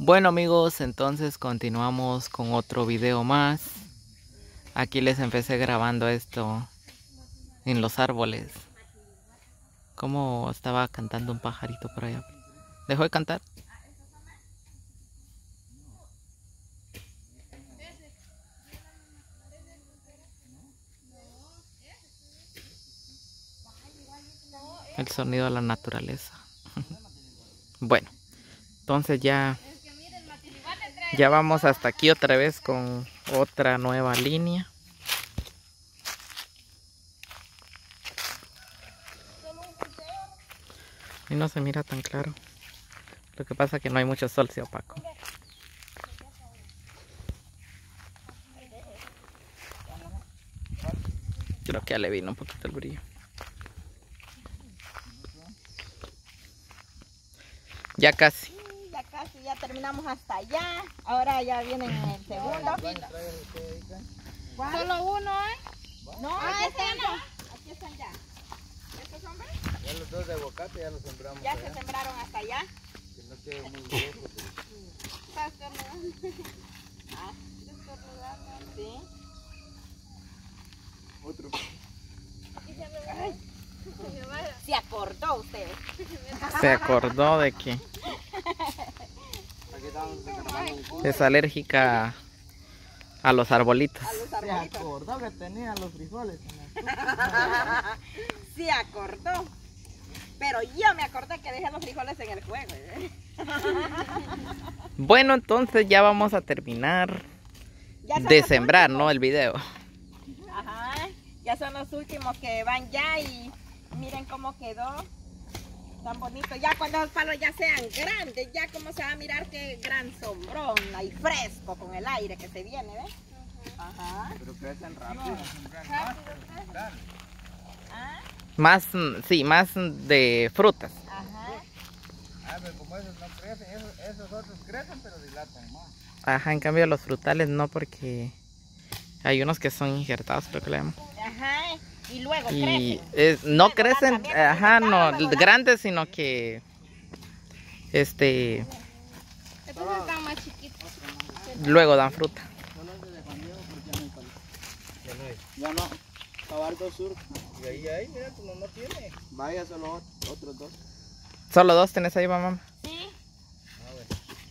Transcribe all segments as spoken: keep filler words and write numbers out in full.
Bueno amigos, entonces continuamos con otro video más. Aquí les empecé grabando esto en los árboles. Como estaba cantando un pajarito por allá. ¿Dejó de cantar? El sonido de la naturaleza. Bueno, entonces ya ya vamos hasta aquí otra vez con otra nueva línea. Y no se mira tan claro. Lo que pasa es que no hay mucho sol, se opaco. Creo que ya le vino un poquito el brillo. Ya casi. Sí, ya casi, ya terminamos hasta allá. Ahora ya vienen en el segundo. ¿Cuál? Solo uno, ¿eh? No, Ah, aquí ese están no. ya. Aquí están ya. ¿Estos hombres? Ya los dos de aguacate ya los sembramos. Ya allá. se sembraron hasta allá. Que no quede muy lejos. Está estornudando. Ah, Estornudando. sí. Otro. Y se me va. Se me va. Se acordó usted. Se acordó de que Aquí estamos descargando un cubo. es alérgica a los arbolitos. A los Se arbolitos. acordó que tenía los frijoles. Se acordó. Pero yo me acordé que dejé los frijoles en el juego. ¿eh? Bueno, entonces ya vamos a terminar Ya son de los sembrar, últimos. ¿no? El video. Ajá. Ya son los últimos que van ya y miren cómo quedó. Tan bonito. Ya cuando los palos ya sean grandes, ya como se va a mirar qué gran sombrón y fresco con el aire que se viene, ¿ves? Ajá. Pero crecen rápido. Ah, Más, mm, sí, más de frutas. ajá. Ah, pero como esos no crecen, esos, esos otros crecen pero dilatan más. Ajá, en cambio los frutales no, porque hay unos que son injertados, creo que le llaman. Ajá. Y luego Y crecen. eh, no Luego dan crecen, también ajá, no, resultados, luego dan. grandes, sino que este Estos están más chiquitos. luego dan fruta. Solo se defendió porque ya no hay palo. Ya no hay. Ya no. Cabaldo sur. Y ahí, ahí, mira, tu mamá tiene. Vaya, solo ot- otros dos. Solo dos tenés ahí, mamá. Sí. Ah, bueno.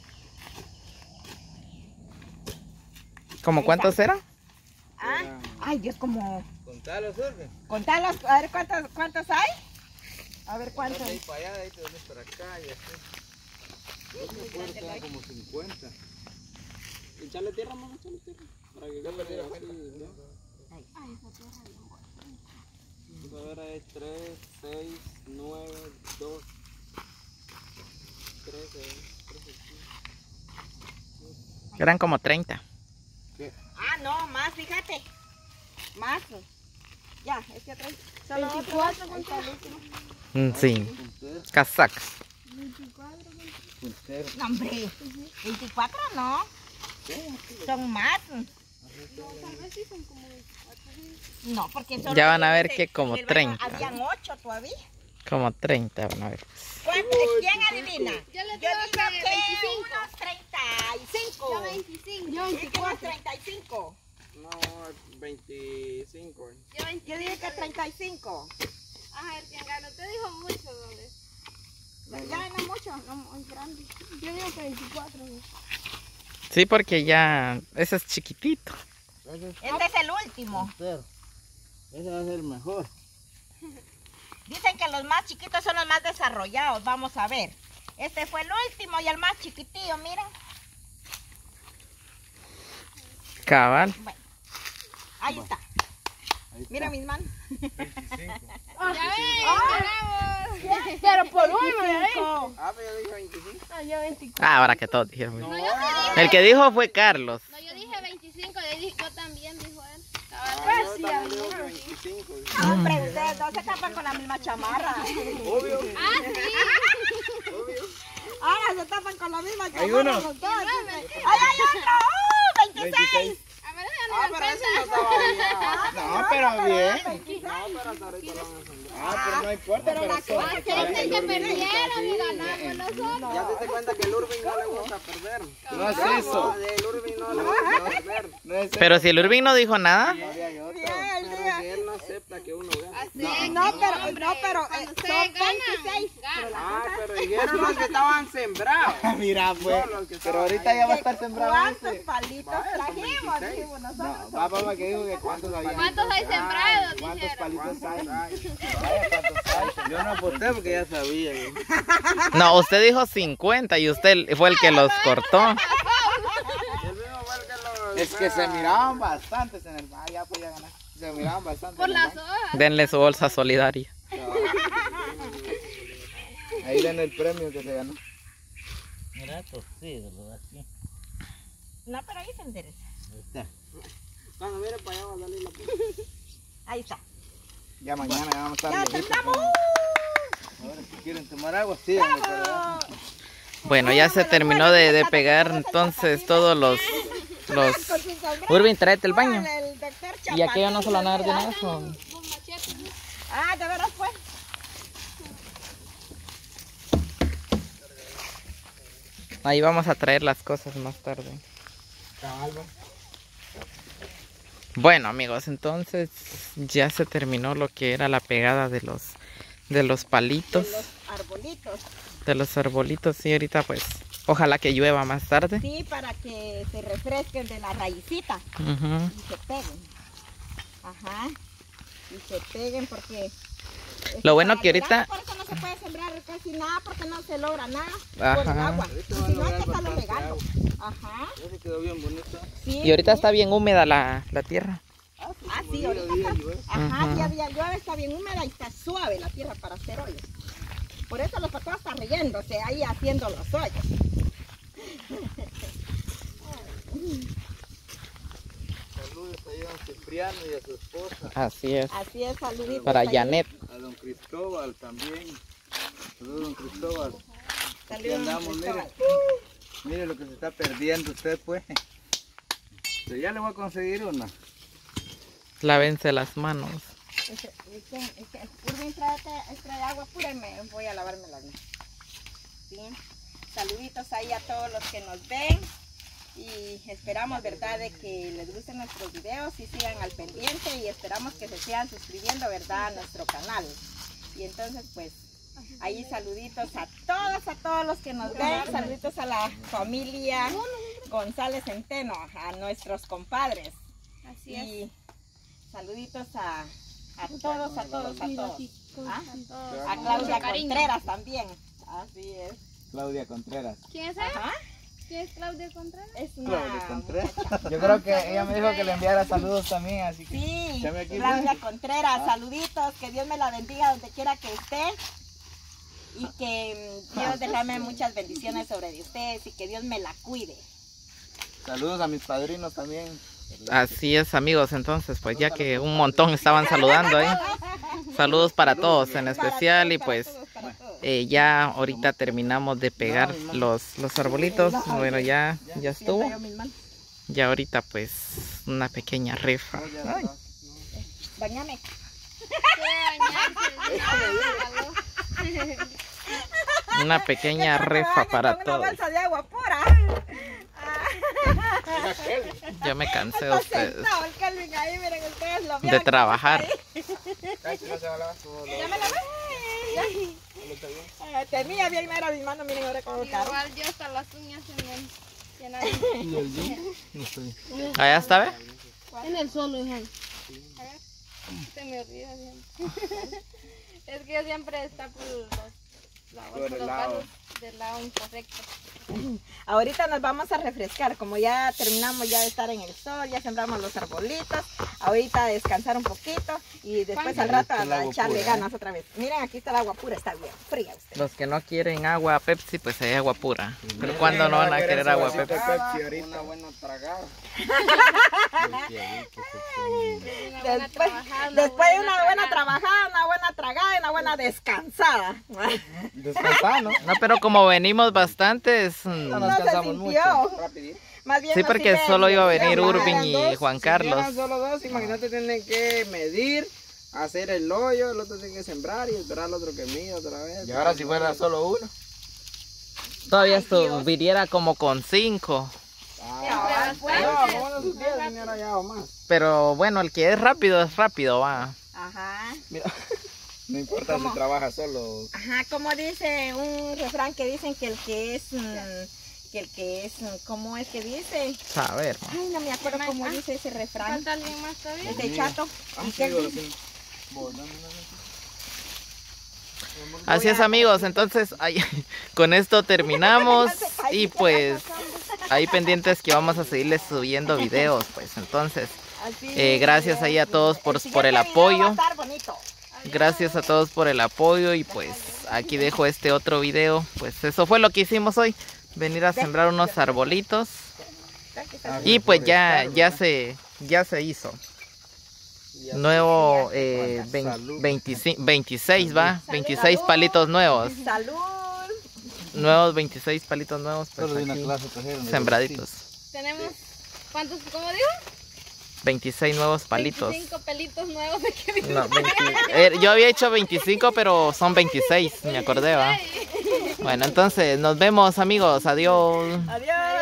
¿Cómo cuántos eran? Ah. Eran- Ay, Dios, como... Contalo, Surge. Contalos, a ver cuántos, cuántos hay. A ver cuántos. De ahí para allá, de ahí te vienes para acá y así. Yo me acuerdo que eran como cincuenta. Echarle tierra, mamá, echarle tierra. Para que Yo perdí la quede cuenta. así, ¿no? Ay, A ver, hay tres, seis, nueve, dos, trece, trece, Eran como treinta. Ah, no, más, fíjate. Más. Ya, es que atrás. Solo otro. veinticuatro, Ahí está el último. Mm, sí, Puntero. casacas. Puntero. No, hombre. veinticuatro no. Son más. Tal vez sí son como veinticuatro. No, porque solo Ya van a ver ese- que como en el baño treinta. Habían ocho todavía. Como treinta, van a ver. ¿Cuánto? ¿Quién adivina? Yo le Yo digo digo que que veinticinco. unos treinta y cinco. Yo veinticinco. Yo Yo unos veinticuatro. treinta y cinco. No, veinticinco. Yo Yo veinticinco. dije que treinta y cinco. Ajá, el Tiangano te dijo mucho, ¿dónde? Ya no mucho. No, muy grande. Yo digo que veinticuatro. Sí, porque ya ese es chiquitito. Ese es Este es el último. puntero. Ese va a ser el mejor. Dicen que los más chiquitos son los más desarrollados. Vamos a ver. Este fue el último y el más chiquitillo, miren. Cabal. Ahí está. Ahí está. Mira mis manos. veinticinco. Ya ven, ganamos. Pero por uno, ya ven. Ah, pero yo dije veinticinco. No, yo veinticuatro. Ah, ahora que todos dijeron. No, yo sí dije. El que dijo fue Carlos. No, yo dije veinticinco. Yo, dije- yo también, dijo él. Ah, Pues yo sí, también digo amor. que veinticinco. Hombre, ustedes dos se tapan con la misma chamarra. Obvio. Ah, sí. Obvio. Ahora se tapan con la misma chamarra. uno. los dos. ¡Ay, hay otro! ¡Oh, veintiséis! A ver, ya no Ah, me pero ese alcanza. no estaba bien. No, pero bien. No, pero hasta ahorita lo van a sembrar. Ah, pero no importa, pero pero la solo cosa porque es el que Urbi perdieron y nunca ganamos nosotros. Ya te das cuenta que el Urbi no le gusta perder. No es eso. El Urbi no le gusta perder. No es eso. Pero si el Urbin no dijo nada. Todavía hay otro. Bien, Pero bien. que él no acepta que uno gane. Así, No, pero, no, pero eh, cuando son ustedes ganan, veintiséis. Pero la Ah, cosa pero dijeron los que estaban sembrados. Mira, pues. No, los que Pero estaban ahorita ahí. ya va a estar sembrado ¿cuántos ese. palitos Vaya, son trajimos? veintiséis. Dijimos nosotros. No, va papá que dijo que cuántos había. ¿Cuántos hay sembrados? ¿Cuántos Dijeron. palitos hay? Ay, Vaya, ¿cuántos hay? yo no aposté porque ya sabía. yo. No, usted dijo cincuenta y usted fue el que los cortó. El mismo fue el que lo- Es que se miraban bastantes en el... Ah, ya podía ganar. Se miraban bastantes. Por en el las banco. hojas. Denle su bolsa solidaria. Ahí den el premio que se ganó. No, pero ahí se endereza. Cuando mire para allá va a salir la puta. Ahí está. Ya mañana ya vamos a Ya estar listos. temblamos. Ahora si quieren tomar agua, síganme. pero- Bueno, ya se terminó de, de pegar entonces todos los... los... Con su sombrero. Urvin, tráete el baño. Con el doctor Y aquello no se lo van a dar de Chapatín. nada. Los machetes. Ah, de veras pues. Ahí vamos a traer las cosas más tarde. Bueno, amigos, entonces ya se terminó lo que era la pegada de los de los palitos, De los arbolitos. de los arbolitos. Y ahorita pues ojalá que llueva más tarde. Sí, para que se refresquen de la raicita Ujú. y se peguen. Ajá. Y se peguen porque... Lo bueno para que el ahorita- verano, por eso no se puede sembrar casi nada porque no se logra nada Ajá. por el agua. Y Ahorita si va a no hay lograr que estarlo bastante regando. agua. Ajá. Ya se quedó bien bonito. Sí, Y ahorita sí. está bien húmeda la, la tierra. Ah, sí, Día, ahorita día, está. llueve. Ajá, Ujú. ya había llueve, está bien húmeda y está suave la tierra para hacer hoyos. Por eso los papás están riéndose ahí haciendo los hoyos. Saludos a don Cipriano y a su esposa. Así es. Así es, saluditos. Para ahí. Janet. A don Cristóbal también. Saludos, don Cristóbal. Aquí Saludos, andamos, mire. Cristóbal. Mire lo que se está perdiendo usted, pues. Pero ya le voy a conseguir una. Lávense las manos. Dice, dice, dice, Urvin, tráete, trae agua pura y me voy a lavarme las manos. Bien. Saluditos ahí a todos los que nos ven. Y esperamos, ¿verdad?, de que les gusten nuestros videos y sigan al pendiente. Y esperamos que se sigan suscribiendo, ¿verdad?, a nuestro canal. Y entonces, pues, ahí saluditos a todos, a todos los que nos ven. Saluditos a la familia González Centeno, a nuestros compadres. Así es. Y saluditos a, a todos, a todos, a todos. ¿Ah? Todos. A Claudia Mucho cariño. Contreras también. Así es. Claudia Contreras. ¿Quién es él? Ajá. ¿Quién es Claudia Contreras? Es una Claudia Contreras. muchacha. Yo creo que ella me dijo que le enviara saludos también, así que... Sí, Llame aquí, Claudia pues. Contreras. Ah. Saluditos. Que Dios me la bendiga donde quiera que esté. Y que mm, Dios derrame muchas bendiciones sobre de ustedes y que Dios me la cuide. Saludos a mis padrinos también. Así es, amigos. Entonces, pues ya que un montón estaban saludando ahí. Saludos para todos en especial. Y pues Para todos, para todos. eh, ya ahorita terminamos de pegar los, los arbolitos. Bueno, ya, ya estuvo. Siento yo mis manos. Ya ahorita pues una pequeña rifa. Ay, Bañame. Quiere bañarse. una pequeña rifa para Con una todos. bolsa de agua pura. Ya me cansé de Está ustedes. sentado el Calvin ahí, miren ustedes lo De vieron. trabajar. Ya me la ve. Eh, Tenía bien, no era mi mano, miren ahora cómo caro. Igual yo hasta las uñas se me llenaron. Allá está, ¿ve? En el sol, hija. Se me olvida siempre. Es que yo siempre destapo los, la Por bolsa, el los lado. vasos del lado incorrecto. Ahorita nos vamos a refrescar, como ya terminamos ya de estar en el sol, ya sembramos los arbolitos, ahorita a descansar un poquito y después al rato Está el a agua echarle pura, ¿eh? ganas otra vez. Miren, aquí está el agua pura, está bien fría usted. Los que no quieren agua Pepsi, pues hay agua pura. Pero cuando no van a querer agua Pepsi. Una buena tragada. Una buena Después, trabajada, una después de buena una buena tragada. trabajada, una buena tragada y una buena descansada. Descansando. No, pero como venimos bastantes, mm, No No nos se cansamos sintió. mucho. Rapidito. Más bien sí, nos porque sirve solo iba a venir de- Urvin Eran y dos, Juan si eran Carlos. solo dos, imagínate, tienen que medir hacer el hoyo, el otro tiene que sembrar y esperar al otro que mío otra vez. Y ahora si fuera solo uno. Todavía Ay, Dios. estuviera como con cinco. Ah, Pero, no, ¿cómo no supiera si no era ya o más? Pero bueno, el que es rápido es rápido, va. Ajá. Mira, no importa ¿Cómo? si trabaja solo. Ajá, como dice un refrán que dicen que el que es, mm, que el que es, mm, ¿cómo es que dice? A ver. Ay, no me acuerdo ¿Qué cómo más? dice ese refrán. ¿Falta alguien más todavía? Es de Chato. Ah, ¿Y sí, qué pero dice? sí. Vos, dame una vez. Así es, amigos, entonces ahí- con esto terminamos y pues ahí pendientes que vamos a seguirles subiendo videos, pues entonces Así eh, gracias ahí a todos por, por el siguiente video va a apoyo, estar bonito. gracias a todos por el apoyo y pues aquí dejo este otro video, pues eso fue lo que hicimos hoy, venir a sembrar unos arbolitos y pues ya, ya se, ya se hizo. Nuevo eh, vein- veinticinco, veintiséis, va, veintiséis palitos nuevos, Salud. nuevos veintiséis palitos nuevos, pues Solo de una aquí, clase trajeron. sembraditos, Tenemos, ¿cuántos, cómo digo? veintiséis nuevos palitos. veinticinco pelitos nuevos de que vino. No, veinte eh, yo había hecho veinticinco, pero son veintiséis, me acordé, va. Bueno, entonces nos vemos, amigos, adiós. Adiós.